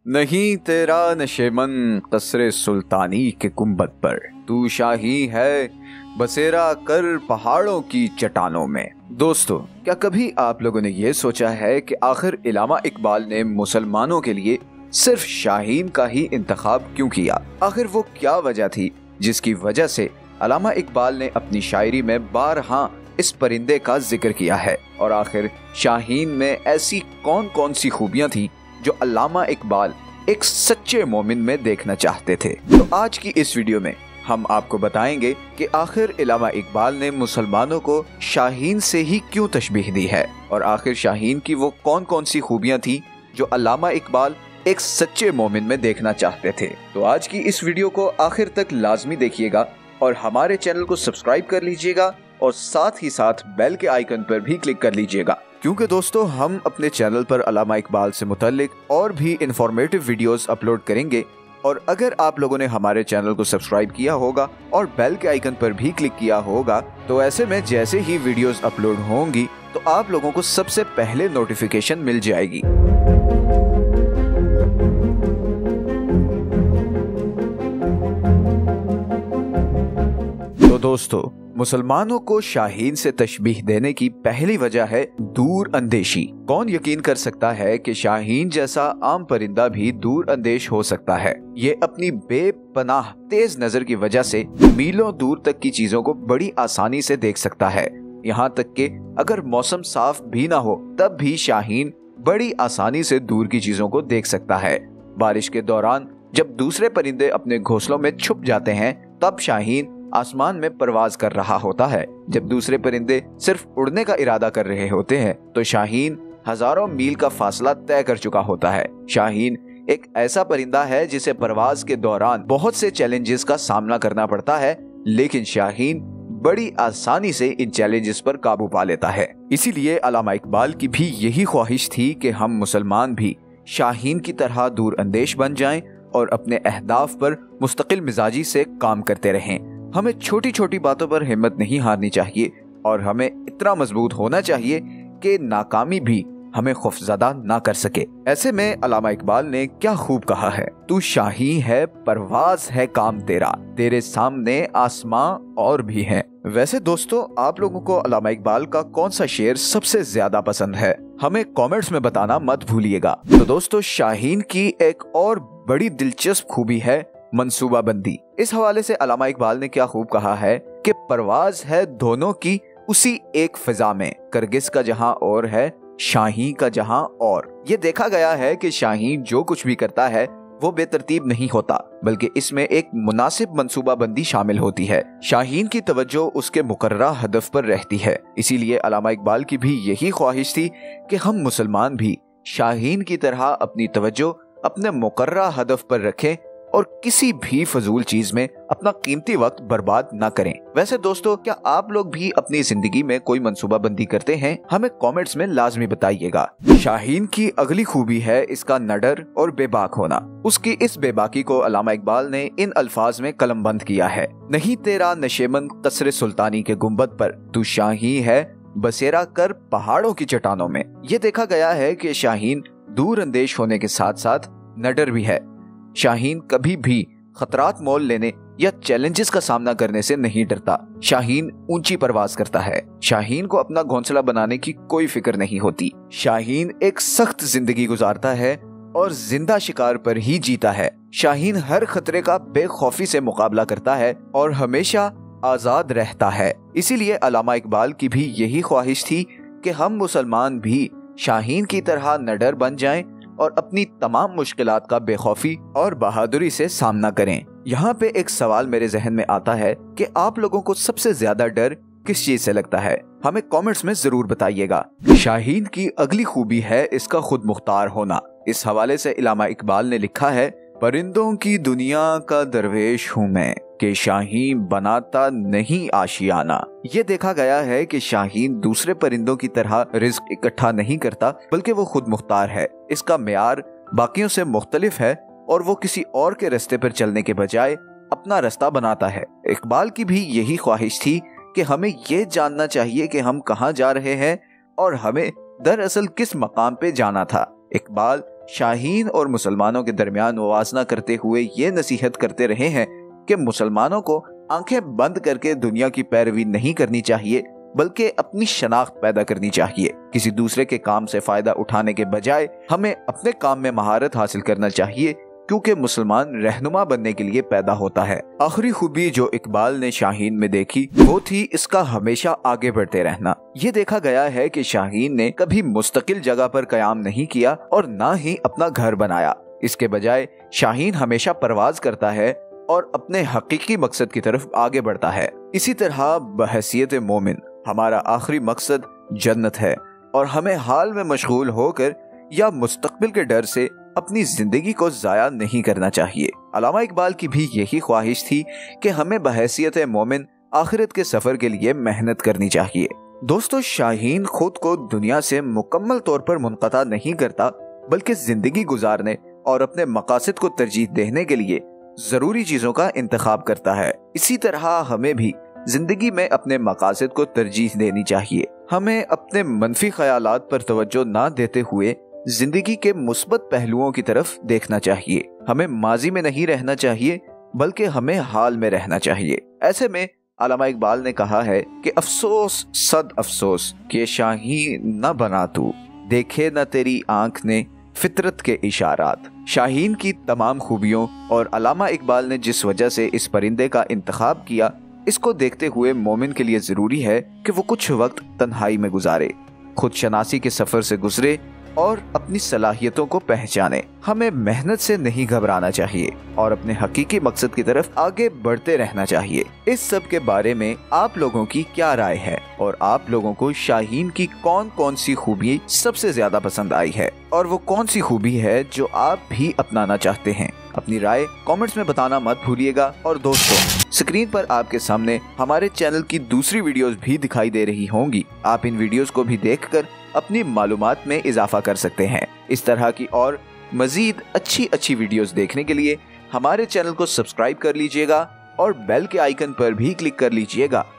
नहीं तेरा नशेमन कसरे सुल्तानी के गुंबद पर, तू शाही है बसेरा कर पहाड़ों की चट्टानों में। दोस्तों, क्या कभी आप लोगों ने ये सोचा है कि आखिर इल्लामा इकबाल ने मुसलमानों के लिए सिर्फ शाहीन का ही इंतखाब क्यों किया? आखिर वो क्या वजह थी जिसकी वजह से अल्लामा इकबाल ने अपनी शायरी में बारहा इस परिंदे का जिक्र किया है? और आखिर शाहीन में ऐसी कौन कौन सी खूबियां थी जो अल्लामा इकबाल एक सच्चे मोमिन में देखना चाहते थे? तो आज की इस वीडियो में हम आपको बताएंगे कि आखिर अल्लामा इकबाल ने मुसलमानों को शाहीन से ही क्यों तशबीह दी है, और आखिर शाहीन की वो कौन कौन सी खूबियां थी जो अल्लामा इकबाल एक सच्चे मोमिन में देखना चाहते थे। तो आज की इस वीडियो को आखिर तक लाजमी देखिएगा और हमारे चैनल को सब्सक्राइब कर लीजिएगा और साथ ही साथ बेल के आइकन पर भी क्लिक कर लीजिएगा, क्योंकि दोस्तों हम अपने चैनल पर अल्लामा इकबाल से मुतल्लिक और भी इंफॉर्मेटिव वीडियोस अपलोड करेंगे। और अगर आप लोगों ने हमारे चैनल को सब्सक्राइब किया होगा और बेल के आइकन पर भी क्लिक किया होगा, तो ऐसे में जैसे ही वीडियोस अपलोड होंगी तो आप लोगों को सबसे पहले नोटिफिकेशन मिल जाएगी। तो दोस्तों, मुसलमानों को शाहीन से तशबीह देने की पहली वजह है दूर अंदेशी। कौन यकीन कर सकता है कि शाहीन जैसा आम परिंदा भी दूर अंदेश हो सकता है? ये अपनी बेपनाह तेज नजर की वजह से मीलों दूर तक की चीजों को बड़ी आसानी से देख सकता है। यहाँ तक कि अगर मौसम साफ भी ना हो तब भी शाहीन बड़ी आसानी से दूर की चीजों को देख सकता है। बारिश के दौरान जब दूसरे परिंदे अपने घोंसलों में छुप जाते हैं तब शाहीन आसमान में परवाज कर रहा होता है। जब दूसरे परिंदे सिर्फ उड़ने का इरादा कर रहे होते हैं तो शाहीन हजारों मील का फासला तय कर चुका होता है। शाहीन एक ऐसा परिंदा है जिसे परवाज के दौरान बहुत से चैलेंजेस का सामना करना पड़ता है, लेकिन शाहीन बड़ी आसानी से इन चैलेंजेस पर काबू पा लेता है। इसीलिए अल्लामा इकबाल की भी यही ख्वाहिश थी कि हम मुसलमान भी शाहीन की तरह दूर अंदेश बन जाएं और अपने अहदाफ पर मुस्तकिल मिजाजी से काम करते रहें। हमें छोटी छोटी बातों पर हिम्मत नहीं हारनी चाहिए और हमें इतना मजबूत होना चाहिए कि नाकामी भी हमें खौफजदा ना कर सके। ऐसे में अल्लामा इकबाल ने क्या खूब कहा है, तू शाही है परवाज है काम तेरा, तेरे सामने आसमां और भी हैं। वैसे दोस्तों, आप लोगों को अल्लामा इकबाल का कौन सा शेर सबसे ज्यादा पसंद है? हमें कमेंट्स में बताना मत भूलिएगा। तो दोस्तों, शाहीन की एक और बड़ी दिलचस्प खूबी है मंसूबा बंदी। इस हवाले से अल्लामा इकबाल ने क्या खूब कहा है कि परवाज है दोनों की उसी एक फिजा में, करगिस का जहां और है शाही का जहां और। ये देखा गया है कि शाहीन जो कुछ भी करता है वो बेतरतीब नहीं होता, बल्कि इसमें एक मुनासिब मंसूबा बंदी शामिल होती है। शाहीन की तवज्जो उसके मुकर्ररा हदफ पर रहती है। इसीलिए अल्लामा इकबाल की भी यही ख्वाहिश थी कि हम मुसलमान भी शाहीन की तरह अपनी तवज्जो अपने मुकर्ररा हदफ पर रखें और किसी भी फजूल चीज में अपना कीमती वक्त बर्बाद ना करें। वैसे दोस्तों, क्या आप लोग भी अपनी जिंदगी में कोई मंसूबा बंदी करते हैं? हमें कमेंट्स में लाजमी बताइएगा। शाहीन की अगली खूबी है इसका नडर और बेबाक होना। उसकी इस बेबाकी को अल्लामा इकबाल ने इन अल्फाज में कलमबंद किया है, नहीं तेरा नशेमन कसरे सुल्तानी के गुंबद पर, तू शाही है बसेरा कर पहाड़ों की चट्टानों में। ये देखा गया है कि शाहीन दूर अंदेश होने के साथ साथ नडर भी है। शाहीन कभी भी खतरात मोल लेने या चैलेंजेस का सामना करने से नहीं डरता। शाहीन ऊंची परवाज करता है। शाहीन को अपना घोंसला बनाने की कोई फिक्र नहीं होती। शाहीन एक सख्त जिंदगी गुजारता है और जिंदा शिकार पर ही जीता है। शाहीन हर खतरे का बेखौफी से मुकाबला करता है और हमेशा आजाद रहता है। इसीलिए अल्लामा इकबाल की भी यही ख्वाहिश थी कि हम मुसलमान भी शाहीन की तरह नडर बन जाएं और अपनी तमाम मुश्किलात का बेखौफी और बहादुरी से सामना करें। यहाँ पे एक सवाल मेरे जहन में आता है कि आप लोगों को सबसे ज्यादा डर किस चीज से लगता है? हमें कमेंट्स में जरूर बताइएगा। शाहीन की अगली खूबी है इसका खुद मुख्तार होना। इस हवाले से अल्लामा इकबाल ने लिखा है, परिंदों की दुनिया का दरवेश हूँ मैं, कि शाहीन बनाता नहीं आशियाना। ये देखा गया है कि शाहीन दूसरे परिंदों की तरह रिज्क इकट्ठा नहीं करता, बल्कि वो खुद मुख्तार है। इसका मेयार बाकियों से मुख्तलिफ है और वो किसी और के रास्ते पर चलने के बजाय अपना रास्ता बनाता है। इकबाल की भी यही ख्वाहिश थी कि हमें ये जानना चाहिए कि हम कहाँ जा रहे हैं और हमें दरअसल किस मकाम पे जाना था। इकबाल शाहीन और मुसलमानों के दरमियान मुवाजना करते हुए ये नसीहत करते रहे हैं कि मुसलमानों को आंखें बंद करके दुनिया की पैरवी नहीं करनी चाहिए, बल्कि अपनी शनाख्त पैदा करनी चाहिए। किसी दूसरे के काम से फायदा उठाने के बजाय हमें अपने काम में महारत हासिल करना चाहिए, क्योंकि मुसलमान रहनुमा बनने के लिए पैदा होता है। आखिरी खूबी जो इकबाल ने शाहीन में देखी वो थी इसका हमेशा आगे बढ़ते रहना। ये देखा गया है कि शाहीन ने कभी मुस्तकिल जगह पर कयाम नहीं किया और ना ही अपना घर बनाया। इसके बजाय शाहीन हमेशा परवाज करता है और अपने हकीकी मकसद की तरफ आगे बढ़ता है। इसी तरह बहैसियत मोमिन हमारा आखिरी मकसद जन्नत है और हमें हाल में मशगूल होकर या मुस्तकबिल के डर से अपनी जिंदगी को जाया नहीं करना चाहिए। अल्लामा इकबाल की भी यही ख्वाहिश थी कि हमें बहैसियत मोमिन आखिरत के सफर के लिए मेहनत करनी चाहिए। दोस्तों, शाहीन खुद को दुनिया से मुकम्मल तौर पर मुनक़ता नहीं करता, बल्कि जिंदगी गुजारने और अपने मकासद को तरजीह देने के लिए जरूरी चीजों का इंतखाब करता है। इसी तरह हमें भी जिंदगी में अपने मकासद को तरजीह देनी चाहिए। हमें अपने मनफी ख्यालात पर तवज्जो ना देते हुए जिंदगी के मुस्बत पहलुओं की तरफ देखना चाहिए। हमें माजी में नहीं रहना चाहिए, बल्कि हमें हाल में रहना चाहिए। ऐसे में अल्लामा इकबाल ने कहा है कि अफसोस सद अफसोस कि शाहीन न बना तू, देखे न तेरी आंख ने फितरत के इशारात। शाहीन की तमाम खूबियों और अल्लामा इकबाल ने जिस वजह से इस परिंदे का इंतखाब किया, इसको देखते हुए मोमिन के लिए जरूरी है कि वो कुछ वक्त तन्हाई में गुजारे, खुद शनासी के सफर से गुजरे और अपनी सलाहियतों को पहचाने। हमें मेहनत से नहीं घबराना चाहिए और अपने हकीकी मकसद की तरफ आगे बढ़ते रहना चाहिए। इस सब के बारे में आप लोगों की क्या राय है और आप लोगों को शाहीन की कौन कौन सी खूबी सबसे ज्यादा पसंद आई है और वो कौन सी खूबी है जो आप भी अपनाना चाहते हैं? अपनी राय कमेंट्स में बताना मत भूलिएगा। और दोस्तों, स्क्रीन पर आपके सामने हमारे चैनल की दूसरी वीडियोस भी दिखाई दे रही होंगी। आप इन वीडियोस को भी देखकर अपनी मालूमात में इजाफा कर सकते हैं। इस तरह की और मजीद अच्छी वीडियोस देखने के लिए हमारे चैनल को सब्सक्राइब कर लीजिएगा और बेल के आइकन पर भी क्लिक कर लीजिएगा